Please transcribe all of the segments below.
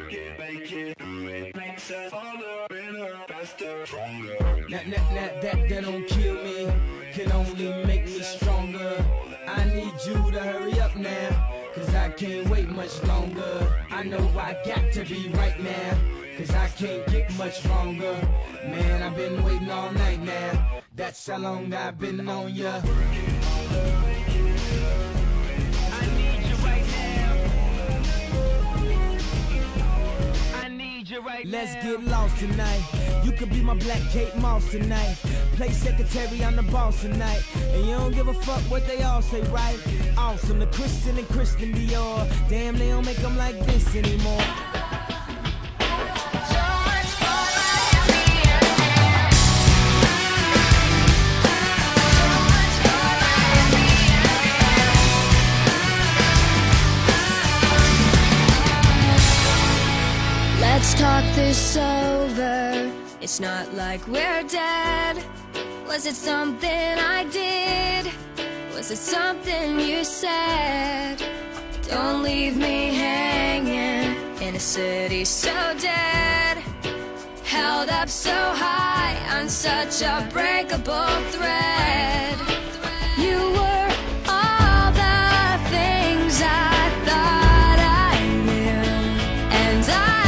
work it, make it, do it, makes us harder, better, faster, stronger. That don't kill me, can only make me stronger. I need you to hurry up now, cause I can't wait much longer. I know I got to be right now, cause I can't get much stronger. Man, I've been waiting all night now, that's how long I've been on ya. Let's get lost tonight. You could be my black Kate Moss tonight. Play secretary, I'm the boss tonight. And you don't give a fuck what they all say, right? Awesome, the Christian and Christian Dior. Damn, they don't make them like this anymore. Let's talk this over. It's not like we're dead. Was it something I did? Was it something you said? Don't leave me hanging in a city so dead, held up so high on such a breakable thread. You were all the things I thought I knew, and I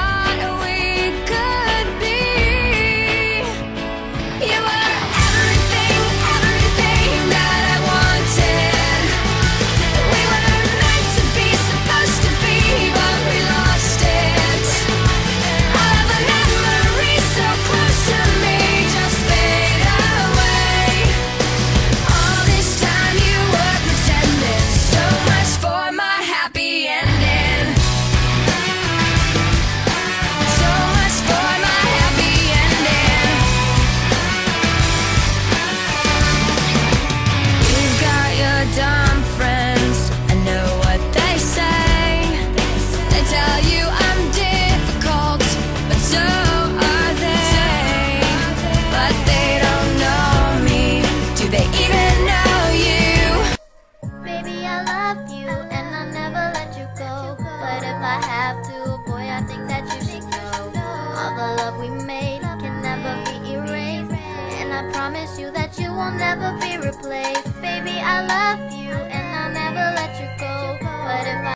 never be replaced. Baby, I love you and I'll never let you go. But if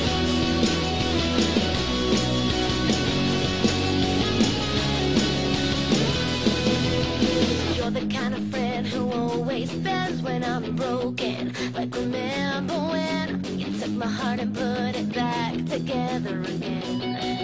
you're the kind of friend who always bends when I'm broken. Like remember when you took my heart and put it back together again.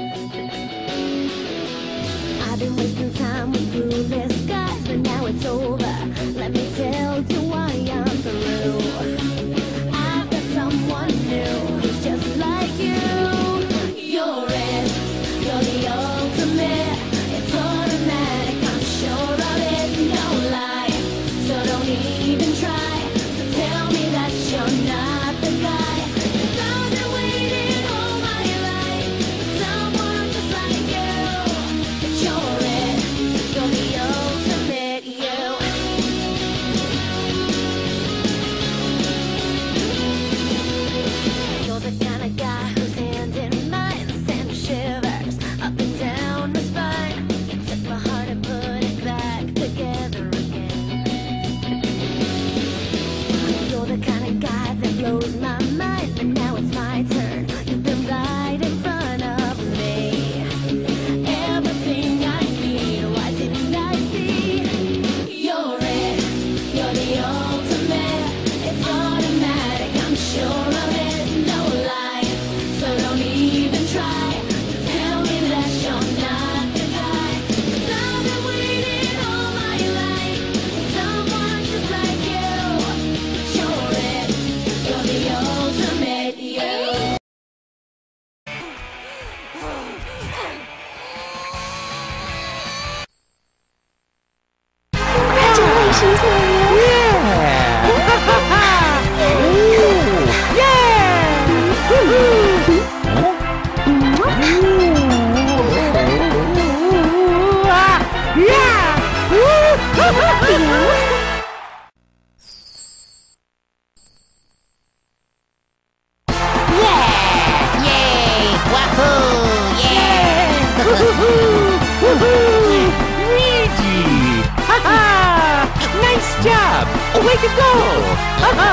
I've been wasting time with clueless guys, but now it's over. Let me tell you why I'm through. I've got someone new who's just like you. You're it, you're the ultimate. It's automatic, I'm sure of it, no lie. So don't even try to tell me that you're not the guy. 'Cause I've been waiting all my life for someone just like you. You're it, you're the ultimate, you. You're the kind of guy whose hand in mine sends shivers up and down my spine. You took my heart and put it back together again. You're the kind of guy that blows my mind, but now it's my turn. You've been right in front of me. Everything I need, why didn't I see? You're it, you're the ultimate. It's automatic, I'm sure of it, no lie. So don't even try to tell me that you're not the guy. 'Cause I've been waiting all my life for someone just like you. You're it, you're the ultimate, you. Congratulations, Yay! Wahoo! Yeah! Luigi! Ha-ha! Nice job! Way to go! Ha-ha!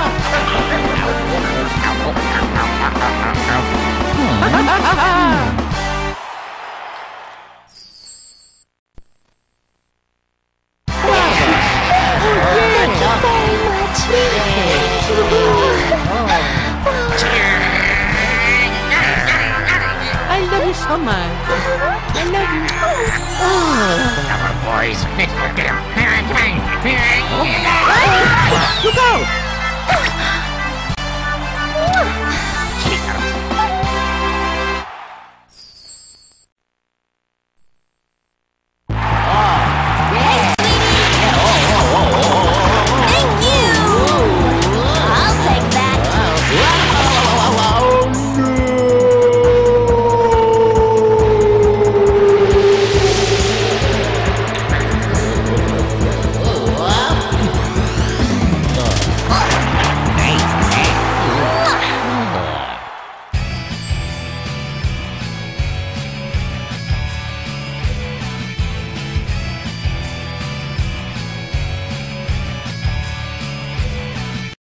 I love you so much. I love you. Come on, boys. Look out!